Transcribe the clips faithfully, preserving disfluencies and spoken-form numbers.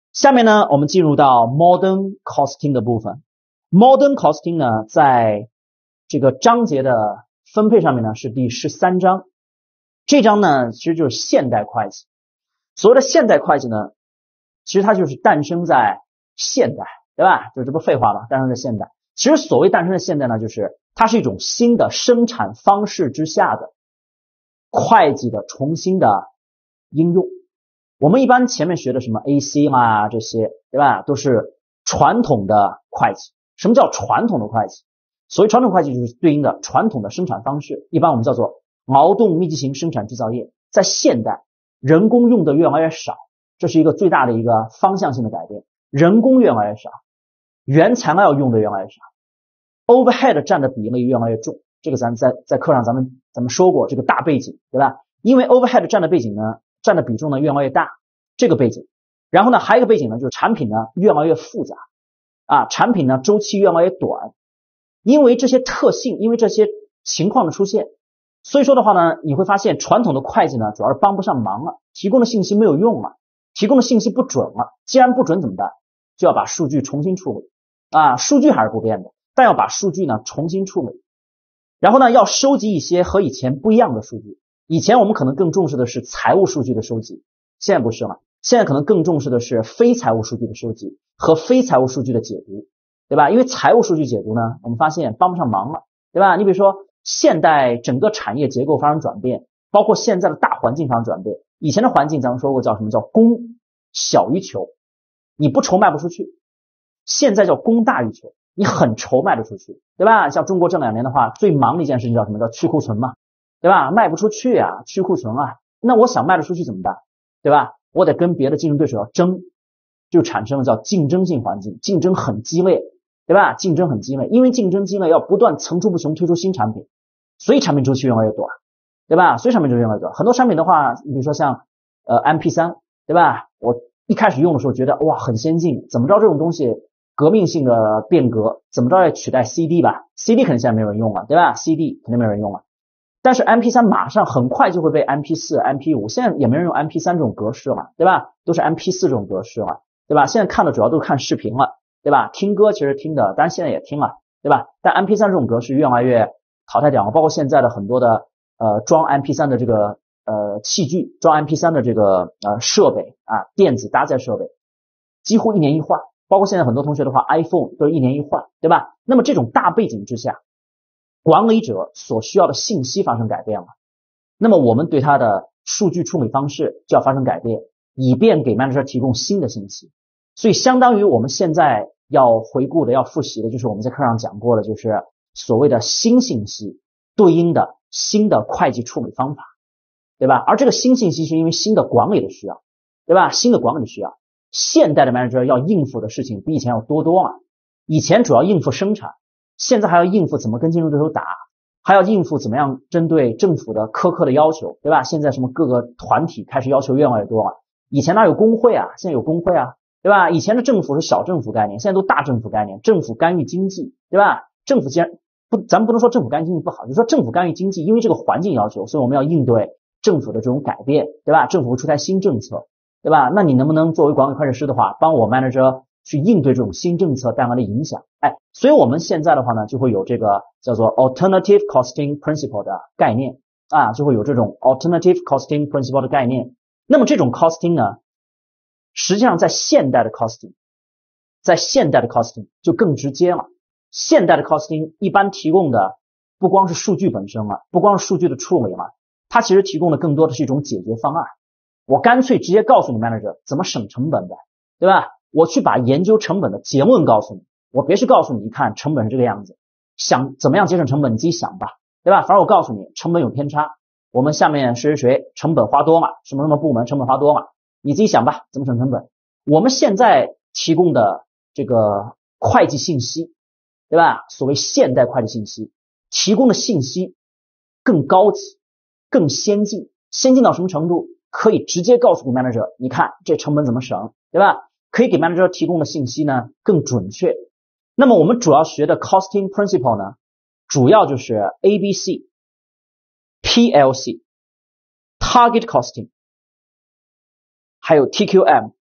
下面呢，我们进入到 Modern Costing 的部分。Modern Costing 呢，在这个章节的分配上面呢是第十三章。这章呢，其实就是现代会计。所谓的现代会计呢，其实它就是诞生在现代，对吧？就这不废话吗？诞生在现代。其实所谓诞生在现代呢，就是它是一种新的生产方式之下的会计的重新的应用。我们一般前面学的什么 A C 啊这些，对吧？都是传统的会计。什么叫传统的会计？所谓传统会计就是对应的传统的生产方式，一般我们叫做劳动密集型生产制造业。在现代，人工用的越来越少，这是一个最大的一个方向性的改变。人工越来越少，原材料用的越来越少 ，overhead 占的比例越来越重。这个咱在在课上咱们咱们说过这个大背景，对吧？因为 overhead 占的背景呢，占的比重呢越来越大，这个背景。然后呢，还有一个背景呢，就是产品呢越来越复杂啊，产品呢周期越来越短。因为这些特性，因为这些情况的出现，所以说的话呢，你会发现传统的会计呢主要是帮不上忙了，提供的信息没有用了，提供的信息不准了。既然不准怎么办？就要把数据重新处理啊，数据还是不变的，但要把数据呢重新处理。然后呢，要收集一些和以前不一样的数据。以前我们可能更重视的是财务数据的收集，现在不是了，现在可能更重视的是非财务数据的收集和非财务数据的解读，对吧？因为财务数据解读呢，我们发现帮不上忙了，对吧？你比如说现代整个产业结构发生转变，包括现在的大环境发生转变。以前的环境咱们说过叫什么？叫供小于求，你不愁卖不出去。现在叫供大于求，你很愁卖得出去，对吧？像中国这两年的话，最忙的一件事情叫什么？叫去库存嘛，对吧？卖不出去啊，去库存啊。那我想卖得出去怎么办？对吧？我得跟别的竞争对手要争，就产生了叫竞争性环境，竞争很激烈，对吧？竞争很激烈，因为竞争激烈，要不断层出不穷推出新产品，所以产品周期越来越短，对吧？所以产品周期越来越短。很多产品的话，你比如说像呃 M P 三， 对吧？我一开始用的时候觉得哇很先进，怎么着这种东西革命性的变革，怎么着也取代 C D 吧 ？C D 肯定现在没有人用了，对吧 ？C D 肯定没有人用了。但是 M P 三 马上很快就会被 M P 四、M P 五， 现在也没人用 M P 三 这种格式了，对吧？都是 M P 四 这种格式了，对吧？现在看的主要都是看视频了，对吧？听歌其实听的，当然现在也听了，对吧？但 M P 三 这种格式越来越淘汰掉了，包括现在的很多的呃装 M P 三 的这个呃器具，装 M P 三 的这个呃设备啊，电子搭载设备，几乎一年一换，包括现在很多同学的话 ，iPhone 都是一年一换，对吧？那么这种大背景之下，管理者所需要的信息发生改变了，那么我们对他的数据处理方式就要发生改变，以便给 manager 提供新的信息。所以相当于我们现在要回顾的、要复习的，就是我们在课上讲过的，就是所谓的新信息对应的新的会计处理方法，对吧？而这个新信息是因为新的管理的需要，对吧？新的管理的需要，现代的 manager 要应付的事情比以前要多多了。以前主要应付生产，现在还要应付怎么跟竞争对手打，还要应付怎么样针对政府的苛刻的要求，对吧？现在什么各个团体开始要求越来越多了，以前哪有工会啊？现在有工会啊，对吧？以前的政府是小政府概念，现在都大政府概念，政府干预经济，对吧？政府既然不，咱们不能说政府干预经济不好，就说政府干预经济，因为这个环境要求，所以我们要应对政府的这种改变，对吧？政府会出台新政策，对吧？那你能不能作为管理会计师的话，帮我 manager 去应对这种新政策带来的影响？哎，所以我们现在的话呢，就会有这个叫做 alternative costing principle 的概念啊，就会有这种 alternative costing principle 的概念。那么这种 costing 呢，实际上在现代的 costing， 在现代的 costing 就更直接了。现代的 costing 一般提供的不光是数据本身了，不光是数据的处理了，它其实提供的更多的是一种解决方案。我干脆直接告诉你 manager 怎么省成本的，对吧？我去把研究成本的结论告诉你，我别去告诉你，一看成本是这个样子，想怎么样节省成本你自己想吧，对吧？反正我告诉你成本有偏差，我们下面谁谁谁成本花多了，什么什么部门成本花多了，你自己想吧，怎么省成本。我们现在提供的这个会计信息，对吧？所谓现代会计信息提供的信息更高级，更先进，先进到什么程度？可以直接告诉给 manager， 你看这成本怎么省，对吧？可以给 manager 提供的信息呢更准确。那么我们主要学的 costing principle 呢，主要就是 A B C、P L C、Target Costing， 还有 T Q M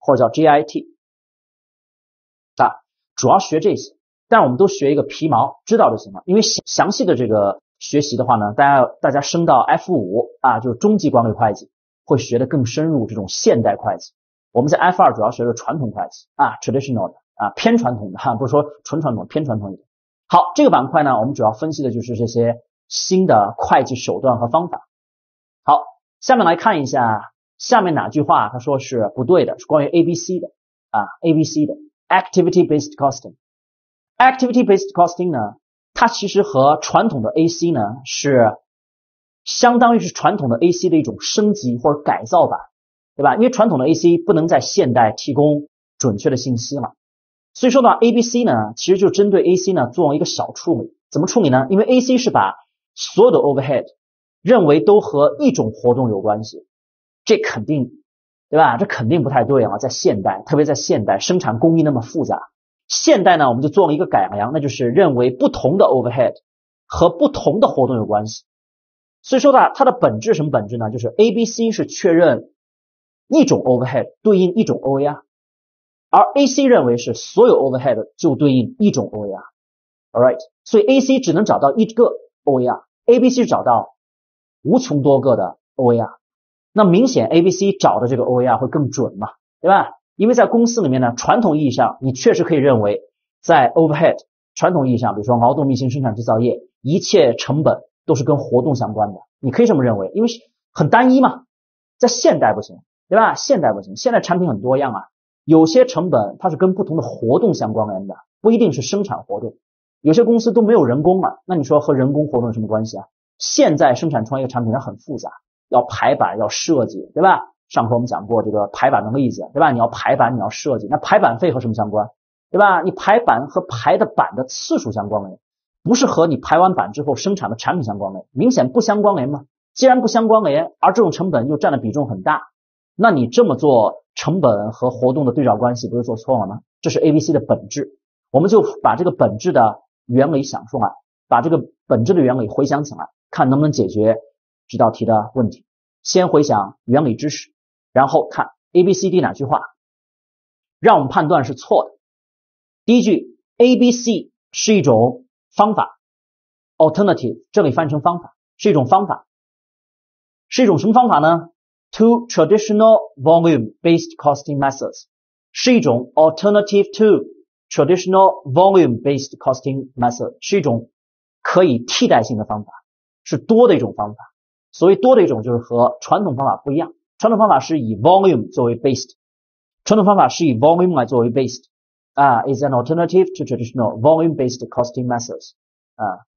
或者叫 G I T 啊，主要学这些，但是我们都学一个皮毛，知道就行了。因为详细的这个学习的话呢，大家大家升到 F 五 啊，就是中级管理会计，会学得更深入这种现代会计。我们在 F 二 主要学的是传统会计啊 ，traditional 的啊，偏传统的哈，不是说纯传统，偏传统一点。好，这个板块呢，我们主要分析的就是这些新的会计手段和方法。好，下面来看一下下面哪句话他说是不对的，是关于 A B C 的啊 ，A B C 的 activity based costing。activity based costing 呢，它其实和传统的 A C 呢是相当于是传统的 A C 的一种升级或者改造版，对吧？因为传统的 A C 不能在现代提供准确的信息了，所以说呢 A B C 呢其实就针对 A C 呢做一个小处理。怎么处理呢？因为 A C 是把所有的 overhead 认为都和一种活动有关系，这肯定对吧？这肯定不太对啊，在现代，特别在现代生产工艺那么复杂。现代呢我们就做了一个改良，那就是认为不同的 overhead 和不同的活动有关系。所以说呢它的本质什么本质呢？就是 A B C 是确认一种 overhead 对应一种 O A R， 而 A C 认为是所有 overhead 就对应一种 O A R。Alright， 所以 A C 只能找到一个 O A R，A B C 找到无穷多个的 O A R。那明显 A B C 找的这个 O A R 会更准嘛，对吧？因为在公司里面呢，传统意义上你确实可以认为在 overhead 传统意义上，比如说劳动密集生产制造业，一切成本都是跟活动相关的，你可以这么认为，因为很单一嘛。在现代不行，对吧？现代不行，现在产品很多样啊，有些成本它是跟不同的活动相关联的，不一定是生产活动。有些公司都没有人工嘛，那你说和人工活动有什么关系啊？现在生产出来一个产品它很复杂，要排版要设计，对吧？上课我们讲过这个排版的例子，对吧？你要排版你要设计，那排版费和什么相关，对吧？你排版和排的版的次数相关联，不是和你排完版之后生产的产品相关联，明显不相关联嘛。既然不相关联，而这种成本又占的比重很大，那你这么做成本和活动的对照关系不是做错了吗？这是 A B C 的本质，我们就把这个本质的原理想出来，把这个本质的原理回想起来，看能不能解决这道题的问题。先回想原理知识，然后看 A B C D 哪句话让我们判断是错的。第一句 A B C 是一种方法 alternative， 这里翻译成方法，是一种方法，是一种什么方法呢？ To traditional volume-based costing methods， 是一种 alternative to traditional volume-based costing method， 是一种可以替代性的方法，是多的一种方法。所谓多的一种就是和传统方法不一样，传统方法是以 volume 作为 based， 传统方法是以 volume 来作为 based 啊 is an alternative to traditional volume-based costing methods 啊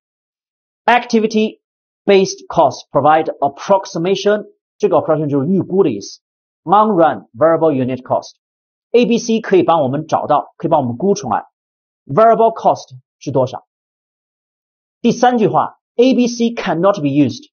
activity based costs provide approximation， 这个 approximation 就是预估的意思 long run variable unit cost。 A B C 可以帮我们找到，可以帮我们估出来 variable cost 是多少。第三句话 A B C cannot be used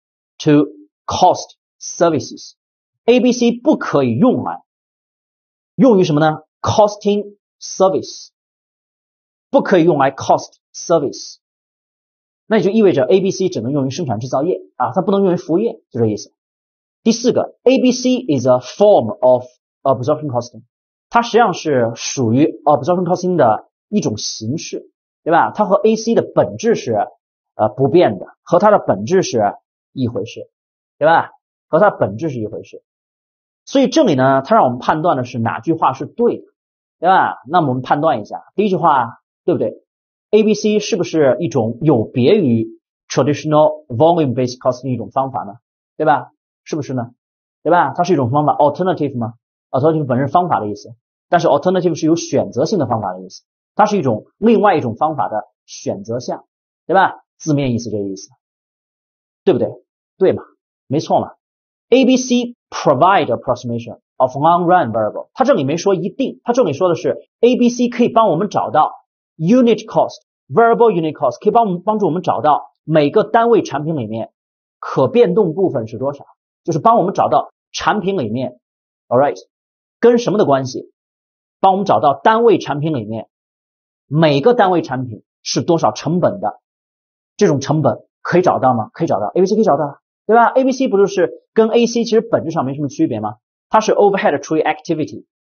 to cost services， A B C 不可以用来用于什么呢？ costing service， 不可以用来 cost service， 那也就意味着 A B C 只能用于生产制造业啊，它不能用于服务业，就这意思。第四个 A B C is a form of absorption costing， 它实际上是属于 absorption costing 的一种形式，对吧？它和 A C 的本质是呃不变的，和它的本质是一回事，对吧？和它的本质是一回事。所以这里呢，它让我们判断的是哪句话是对的，对吧？那么我们判断一下，第一句话对不对？ A B C 是不是一种有别于 traditional volume-based costing 一种方法呢？对吧？是不是呢？对吧？它是一种方法 alternative 吗？ alternative 本身是方法的意思，但是 alternative 是有选择性的方法的意思，它是一种另外一种方法的选择项，对吧？字面意思这个意思，对不对？对嘛？没错嘛。 A B C provide approximation of long run variable， 它这里没说一定，它这里说的是 A B C 可以帮我们找到 unit cost variable unit cost， 可以帮我们帮助我们找到每个单位产品里面可变动部分是多少，就是帮我们找到产品里面 alright 跟什么的关系，帮我们找到单位产品里面每个单位产品是多少成本的，这种成本可以找到吗？可以找到， A B C 可以找到，对吧？ A B C 不就是跟 A C 其实本质上没什么区别吗？它是 overhead 除以 activity，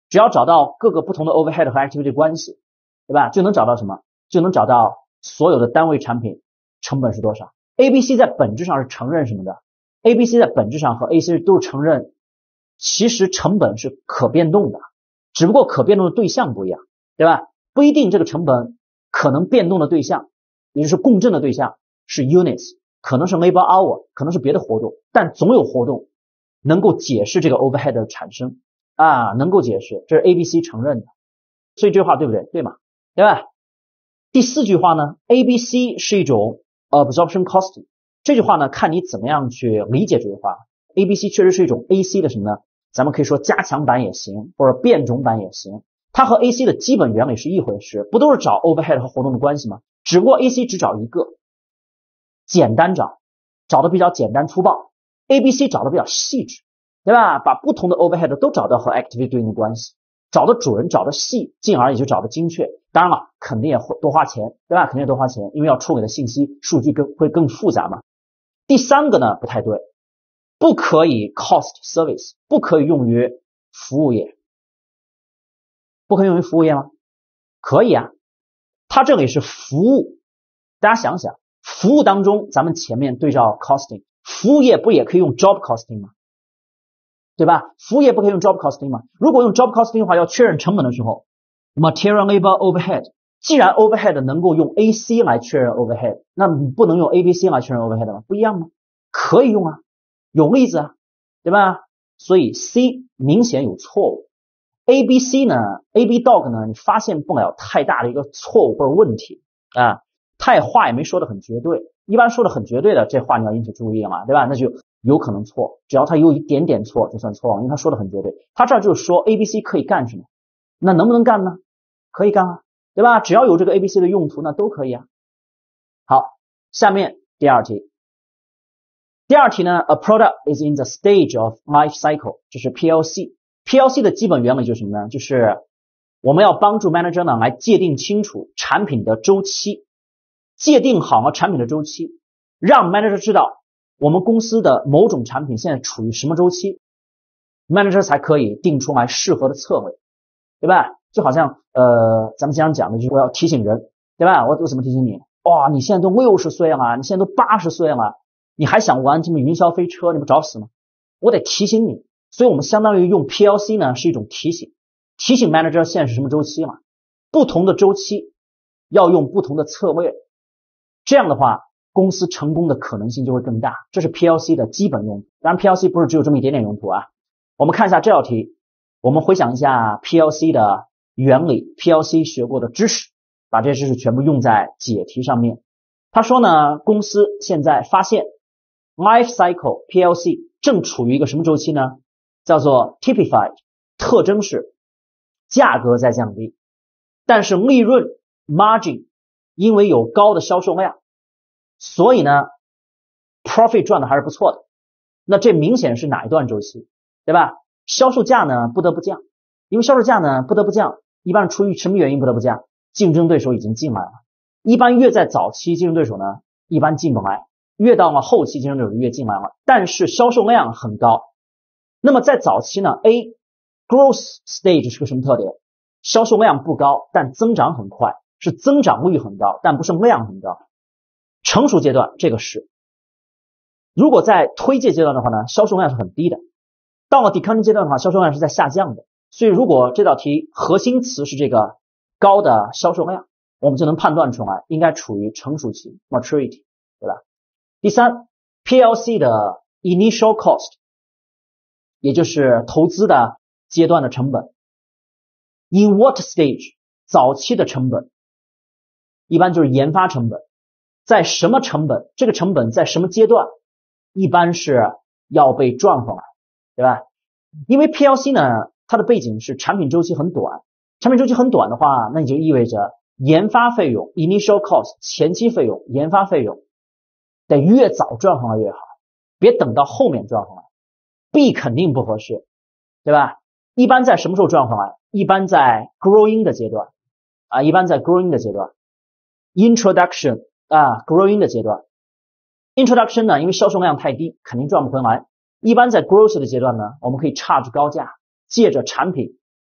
只要找到各个不同的 overhead 和 activity 关系，对吧？就能找到什么？就能找到所有的单位产品成本是多少。A B C 在本质上是承认什么的？ A B C 在本质上和 A C 都是承认，其实成本是可变动的，只不过可变动的对象不一样，对吧？不一定这个成本可能变动的对象，也就是共振的对象是 units， 可能是 labor hour， 可能是别的活动，但总有活动能够解释这个 overhead 的产生啊，能够解释，这是 A B C 承认的，所以这句话对不对？对吗？对吧？第四句话呢 ，A B C 是一种 absorption costing， 这句话呢，看你怎么样去理解这句话。A B C 确实是一种 A C 的什么呢？咱们可以说加强版也行，或者变种版也行。它和 A C 的基本原理是一回事，不都是找 overhead 和活动的关系吗？只不过 A C 只找一个，简单找，找的比较简单粗暴。A B C 找的比较细致，对吧？把不同的 overhead 都找到和 activity 对应的关系，找的准，找的细，进而也就找的精确。当然了，肯定也会多花钱，对吧？肯定也多花钱，因为要处理的信息数据更会更复杂嘛。第三个呢，不太对，不可以 cost service， 不可以用于服务业。不可以用于服务业吗？可以啊，它这里是服务。大家想想，服务当中咱们前面对照 costing， 服务业不也可以用 job costing 吗？对吧？服务业不可以用 job costing 吗？如果用 job costing 的话，要确认成本的时候 material labor overhead， 既然 overhead 能够用 A C 来确认 overhead， 那不能用 A B C 来确认 overhead 吗？不一样吗？可以用啊，有例子啊，对吧？所以 C 明显有错误。A B C 呢 A B dog 呢，你发现不了太大的一个错误或者问题啊，他也话也没说的很绝对，一般说的很绝对的这话你要引起注意了嘛，对吧？那就有可能错，只要他有一点点错就算错了，因为他说的很绝对。他这儿就是说 A B C 可以干什么，那能不能干呢？可以干啊，对吧？只要有这个 A B C 的用途，那都可以啊。好，下面第二题。第二题呢 ，A product is in the stage of life cycle， 这是 P L C。P L C 的基本原理就是什么呢？就是我们要帮助 manager 呢来界定清楚产品的周期，界定好了产品的周期，让 manager 知道我们公司的某种产品现在处于什么周期 ，manager 才可以定出来适合的策略，对吧？就好像呃，咱们经常讲的就是我要提醒人，对吧？我我怎么提醒你？哇，你现在都六十岁了，你现在都八十岁了，你还想玩什么云霄飞车？你不找死吗？我得提醒你。所以我们相当于用 P L C 呢，是一种提醒，提醒 manager 现在是什么周期了，不同的周期要用不同的策略，这样的话公司成功的可能性就会更大，这是 P L C 的基本用途。当然 P L C 不是只有这么一点点用途啊。我们看一下这道题，我们回想一下 P L C 的原理， P L C 学过的知识，把这些知识全部用在解题上面。他说呢，公司现在发现 life cycle P L C 正处于一个什么周期呢？叫做 typified， 特征是价格在降低，但是利润 margin 因为有高的销售量，所以呢 profit 赚的还是不错的。那这明显是哪一段周期，对吧？销售价呢不得不降，因为销售价呢不得不降，一般出于什么原因不得不降？竞争对手已经进来了。一般越在早期竞争对手呢一般进不来，越到了后期竞争对手越进来了，但是销售量很高。那么在早期呢 A growth stage 是个什么特点？销售量不高，但增长很快，是增长率很高，但不是量很高。成熟阶段这个是，如果在推介阶段的话呢，销售量是很低的。到了 decounting 阶段的话，销售量是在下降的。所以如果这道题核心词是这个高的销售量，我们就能判断出来应该处于成熟期 maturity， 对吧？第三 P L C 的 initial cost， 也就是投资的阶段的成本。In what stage？ 早期的成本一般就是研发成本，在什么成本？这个成本在什么阶段？一般是要被赚回来，对吧？因为 P L C 呢，它的背景是产品周期很短，产品周期很短的话，那你就意味着研发费用 initial cost 前期费用，研发费用得越早赚回来越好，别等到后面赚回来。B 肯定不合适，对吧？一般在什么时候赚回来？一般在 growing 的阶段啊，一般在 growing 的阶段 introduction 啊 growing 的阶段 introduction 呢，因为销售量太低，肯定赚不回来。一般在 growth 的阶段呢，我们可以charge高价，借着产品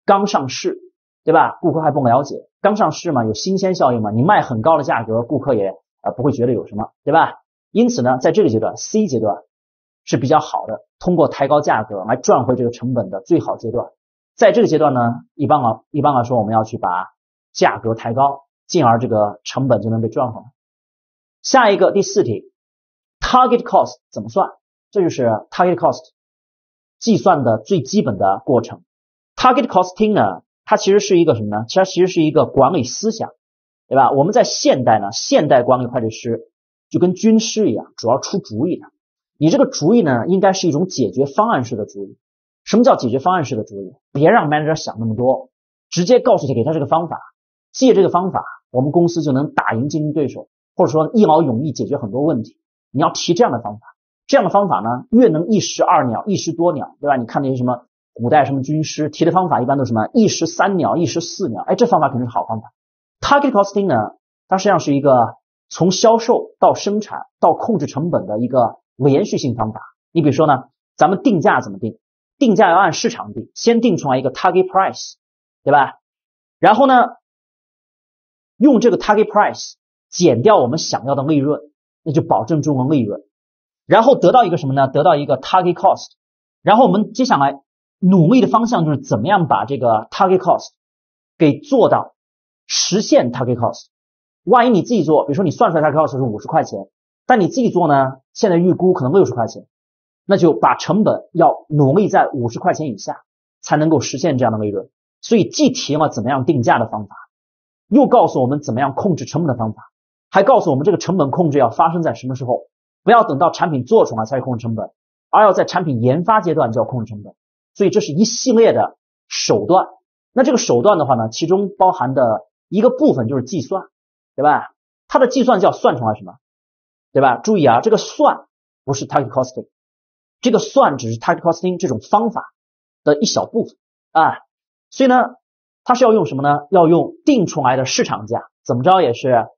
刚上市，对吧？顾客还不了解，刚上市嘛，有新鲜效应嘛，你卖很高的价格，顾客也呃不会觉得有什么，对吧？因此呢，在这个阶段 C 阶段是比较好的，通过抬高价格来赚回这个成本的最好阶段。在这个阶段呢，一般啊一般来说我们要去把价格抬高，进而这个成本就能被赚回来。下一个第四题 ，target cost 怎么算？这就是 target cost 计算的最基本的过程。target costing 呢，它其实是一个什么呢？它其实是一个管理思想，对吧？我们在现代呢，现代管理会计师就跟军师一样，主要出主意的。你这个主意呢，应该是一种解决方案式的主意。什么叫解决方案式的主意？别让 manager 想那么多，直接告诉他，给他这个方法，借这个方法，我们公司就能打赢竞争对手，或者说一劳永逸解决很多问题。你要提这样的方法，这样的方法呢，越能一石二鸟，一石多鸟，对吧？你看那些什么古代什么军师提的方法，一般都是什么一石三鸟，一石四鸟，哎，这方法肯定是好方法。target costing 呢，它实际上是一个从销售到生产到控制成本的一个连续性方法。你比如说呢，咱们定价怎么定？定价要按市场定，先定出来一个 target price， 对吧？然后呢，用这个 target price 减掉我们想要的利润，那就保证中的利润，然后得到一个什么呢？得到一个 target cost， 然后我们接下来努力的方向就是怎么样把这个 target cost 给做到实现 target cost。万一你自己做，比如说你算出来 target cost 是五十块钱，但你自己做呢，现在预估可能六十块钱，那就把成本要努力在五十块钱以下，才能够实现这样的利润。所以既提了怎么样定价的方法，又告诉我们怎么样控制成本的方法，还告诉我们这个成本控制要发生在什么时候，不要等到产品做出来才控制成本，而要在产品研发阶段就要控制成本。所以这是一系列的手段。那这个手段的话呢，其中包含的一个部分就是计算，对吧？它的计算就要算出来什么，对吧？注意啊，这个算不是 target costing， 这个算只是 target costing 这种方法的一小部分啊。所以呢，它是要用什么呢？要用定出来的市场价，怎么着也是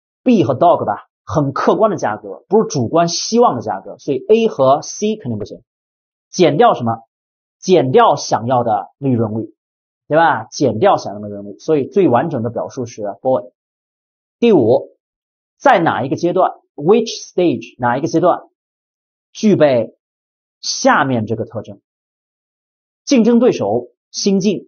B 和 dog 吧，很客观的价格，不是主观希望的价格。所以 A 和 C 肯定不行，减掉什么？减掉想要的利润率，对吧？减掉想要的利润率，所以最完整的表述是 boy。第五，在哪一个阶段 which stage 哪一个阶段具备下面这个特征？竞争对手新进，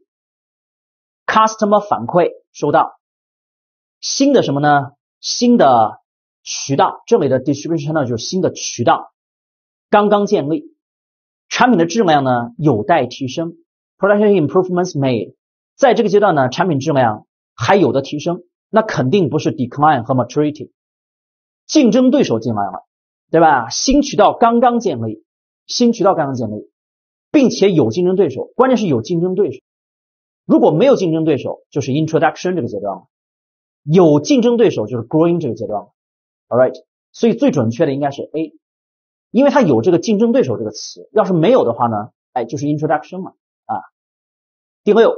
customer 反馈收到，新的什么呢？新的渠道，这里的 distribution channel 就是新的渠道刚刚建立，产品的质量呢有待提升， production improvements made， 在这个阶段呢产品质量还有的提升，那肯定不是 decline 和 maturity。 竞争对手进来了，对吧？新渠道刚刚建立，新渠道刚刚建立，并且有竞争对手，关键是有竞争对手。如果没有竞争对手，就是 introduction 这个阶段了，有竞争对手就是 growing 这个阶段了。 Alright， 所以最准确的应该是 A， 因为它有这个竞争对手这个词，要是没有的话呢，哎，就是 introduction 了啊。第六，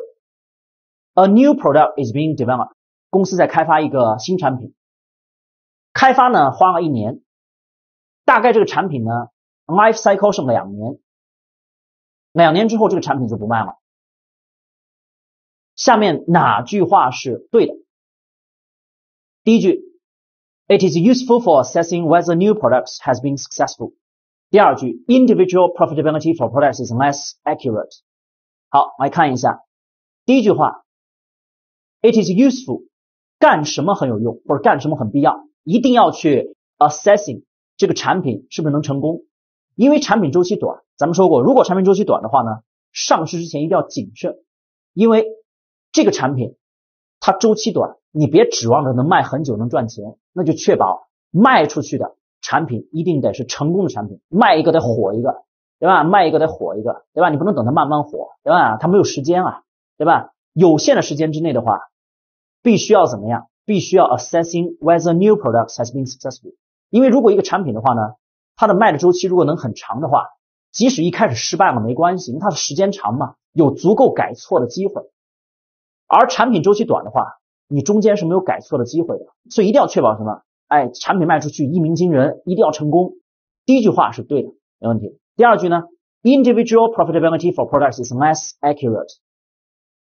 A new product is being developed， 公司在开发一个新产品，开发呢花了一年，大概这个产品呢 life cycle 是两年，两年之后这个产品就不卖了。下面哪句话是对的？第一句 It is useful for assessing whether new products has been successful。 第二句 Individual profitability for products is less accurate。 好，来看一下第一句话 It is useful， 干什么很有用，或者干什么很必要，一定要去 assessing 这个产品是不是能成功。因为产品周期短，咱们说过，如果产品周期短的话呢，上市之前一定要谨慎，因为这个产品它周期短，你别指望着能卖很久能赚钱，那就确保卖出去的产品一定得是成功的产品，卖一个得火一个，对吧？卖一个得火一个，对吧？你不能等它慢慢火，对吧？它没有时间啊，对吧？有限的时间之内的话，必须要怎么样？必须要 assessing whether new products has been successful。 因为如果一个产品的话呢，它的卖的周期如果能很长的话，即使一开始失败了没关系，因为它的时间长嘛，有足够改错的机会。而产品周期短的话，你中间是没有改错的机会的，所以一定要确保什么？哎，产品卖出去一鸣惊人，一定要成功。第一句话是对的，没问题。第二句呢 Individual profitability for products is less accurate。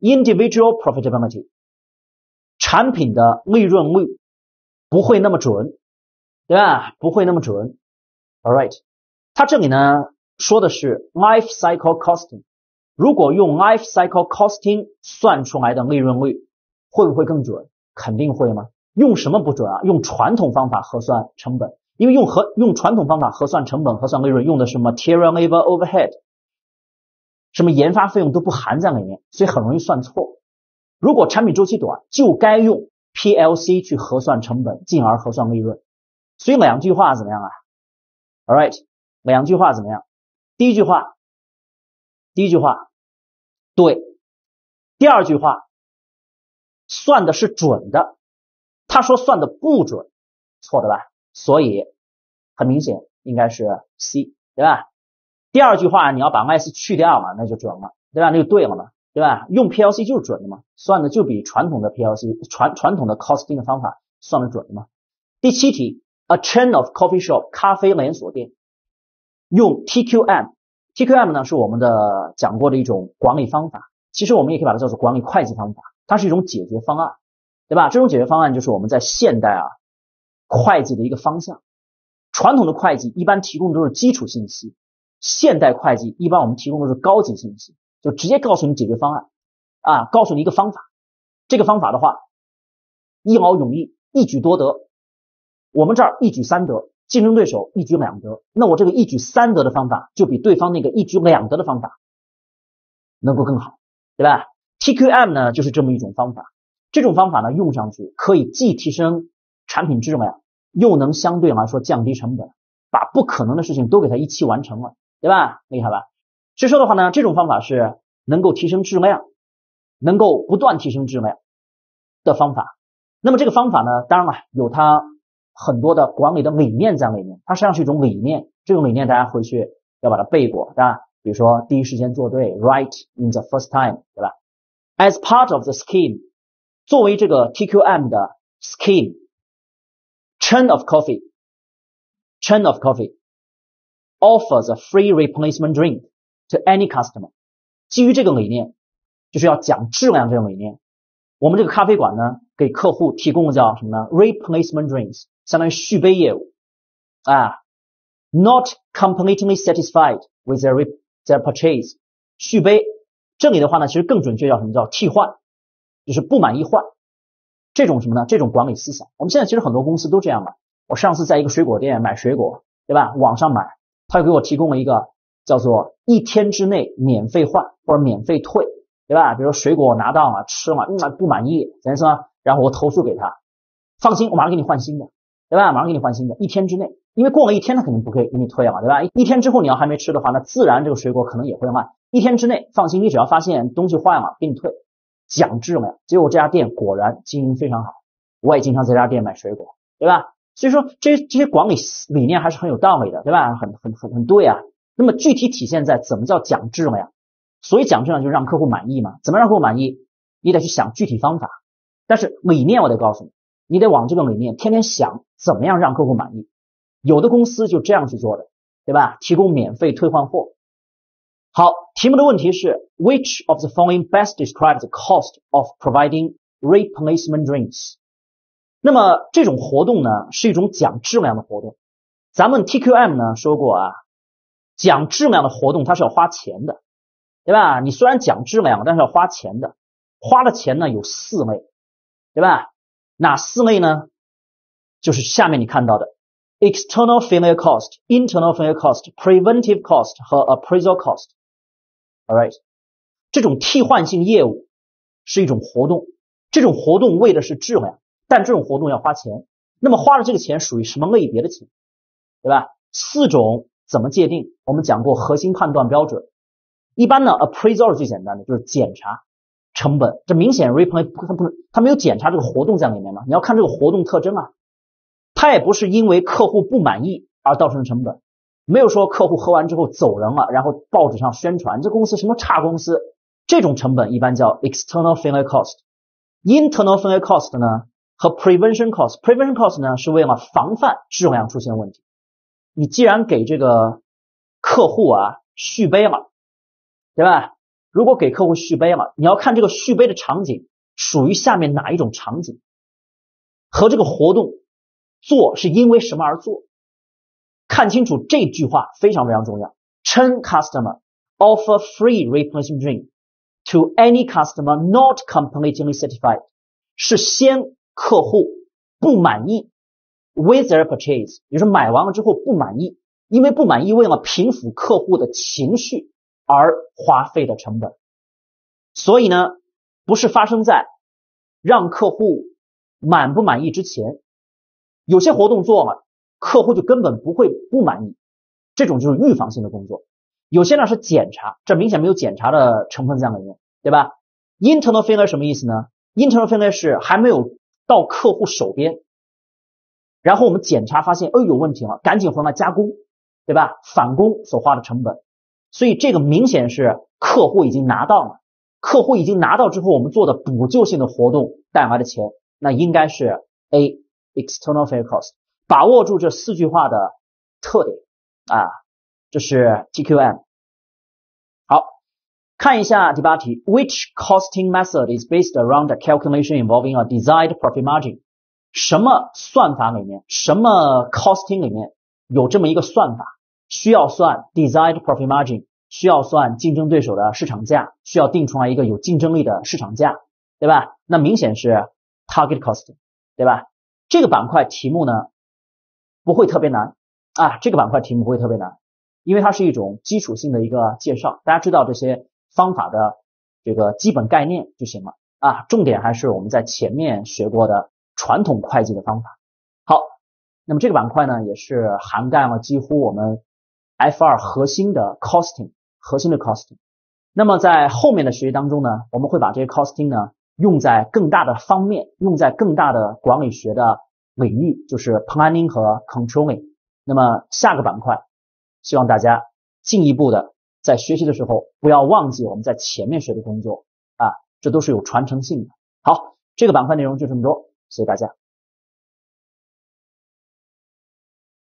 individual profitability， 产品的利润率不会那么准，对吧？不会那么准。All right， 它这里呢说的是 life cycle costing， 如果用 life cycle costing 算出来的利润率会不会更准？肯定会吗？用什么不准啊？用传统方法核算成本，因为用和用传统方法核算成本、核算利润用的是 material labor overhead， 什么研发费用都不含在里面，所以很容易算错。如果产品周期短，就该用 P L C 去核算成本，进而核算利润。所以两句话怎么样啊 ？All right， 两句话怎么样？第一句话，第一句话对，第二句话算的是准的，他说算的不准，错的吧？所以很明显应该是 C， 对吧？第二句话你要把 S 去掉嘛，那就准了，对吧？那就对了嘛，对吧？用 P L C 就是准的嘛，算的就比传统的 P L C 传传统的 costing 的方法算的准的嘛。第七题 ，a chain of coffee shop 咖啡连锁店用 T Q M，T Q M 呢是我们的讲过的一种管理方法，其实我们也可以把它叫做管理会计方法，它是一种解决方案，对吧？这种解决方案就是我们在现代啊会计的一个方向。传统的会计一般提供的都是基础信息，现代会计一般我们提供的是高级信息，就直接告诉你解决方案啊，告诉你一个方法。这个方法的话，一劳永逸，一举多得。我们这儿一举三得，竞争对手一举两得，那我这个一举三得的方法就比对方那个一举两得的方法能够更好，对吧？ T Q M 呢就是这么一种方法，这种方法呢用上去可以既提升产品质量，又能相对来说降低成本，把不可能的事情都给它一气完成了，对吧？厉害吧？所以说的话呢，这种方法是能够提升质量，能够不断提升质量的方法。那么这个方法呢，当然了，有它很多的管理的理念在里面，它实际上是一种理念，这种理念大家回去要把它背过，对吧？比如说第一时间做对 right in the first time， 对吧？ As part of the scheme， 作为这个 T Q M 的 scheme， chain of coffee chain of coffee offers a free replacement drink to any customer。 基于这个理念，就是要讲质量这个理念，我们这个咖啡馆呢给客户提供的叫什么呢？ replacement drinks， 相当于续杯业务啊 not completely satisfied with their, their purchase， 续杯这里的话呢其实更准确叫什么？叫替换，就是不满意换，这种什么呢？这种管理思想我们现在其实很多公司都这样了。我上次在一个水果店买水果，对吧？网上买，他就给我提供了一个叫做一天之内免费换或者免费退，对吧？比如说水果我拿到了吃了，嗯，不满意，怎么说？然后我投诉给他，放心，我马上给你换新的，对吧？马上给你换新的，一天之内，因为过了一天他肯定不可以给你退了，对吧？一天之后你要还没吃的话，那自然这个水果可能也会烂。一天之内放心，你只要发现东西坏了给你退，讲质量。结果这家店果然经营非常好，我也经常在这家店买水果，对吧？所以说这这些管理理念还是很有道理的，对吧？很很很很对啊。那么具体体现在怎么叫讲质量？所以讲质量就是让客户满意嘛。怎么让客户满意？你得去想具体方法，但是理念我得告诉你，你得往这个理念天天想怎么样让客户满意。有的公司就这样去做的，对吧？提供免费退换货。好，题目的问题是 Which of the following best describes the cost of providing replacement drinks？ 那么这种活动呢是一种讲质量的活动。咱们 T Q M 呢说过啊，讲质量的活动它是要花钱的，对吧？你虽然讲质量，但是要花钱的。花的钱呢有四类，对吧？哪四类呢？就是下面你看到的 external failure cost, internal failure cost, preventive cost 和 appraisal cost。 Alright， 这种替换性业务是一种活动，这种活动为的是质量，但这种活动要花钱。那么花的这个钱属于什么类别的钱，对吧？四种怎么界定？我们讲过核心判断标准。一般呢 appraisal 是最简单的，就是检查成本。这明显 replay 它不是它没有检查这个活动在里面嘛？你要看这个活动特征啊。它也不是因为客户不满意而造成的成本，没有说客户喝完之后走人了，然后报纸上宣传这公司什么差公司，这种成本一般叫 external failure cost。internal failure cost 呢和 prevention cost，prevention cost 呢是为了防范质量出现问题。你既然给这个客户啊续杯了，对吧？ 如果给客户续杯了，你要看这个续杯的场景属于下面哪一种场景，和这个活动做是因为什么而做。看清楚这句话非常非常重要。称 customer offer free replacement drink to any customer not completely satisfied 是先客户不满意 with their purchase， 也就是买完了之后不满意，因为不满意为了平抚客户的情绪而花费的成本。所以呢，不是发生在让客户满不满意之前，有些活动做了，客户就根本不会不满意，这种就是预防性的工作。有些呢是检查，这明显没有检查的成分在里面，对吧？ Internal failure 什么意思呢？ Internal failure 是还没有到客户手边，然后我们检查发现，哎，有问题了，赶紧回来加工，对吧？返工所花的成本，所以这个明显是客户已经拿到了，客户已经拿到之后，我们做的补救性的活动带来的钱，那应该是 A external failure cost。把握住这四句话的特点啊，这是 T Q M。 好，看一下第八题 Which costing method is based around a calculation involving a desired profit margin？ 什么算法里面，什么 costing 里面有这么一个算法，需要算 desired profit margin， 需要算竞争对手的市场价，需要定出来一个有竞争力的市场价，对吧？那明显是 target costing， 对吧？这个板块题目呢不会特别难啊，这个板块题目不会特别难，因为它是一种基础性的一个介绍，大家知道这些方法的这个基本概念就行了啊，重点还是我们在前面学过的传统会计的方法。好，那么这个板块呢也是涵盖了几乎我们 F 二 核心的 costing， 核心的 costing。那么在后面的学习当中呢，我们会把这些 costing 呢用在更大的方面，用在更大的管理学的领域，就是 planning 和 controlling。 那么下个板块希望大家进一步的在学习的时候不要忘记我们在前面学的工作啊，这都是有传承性的。好，这个板块内容就这么多，谢谢大家。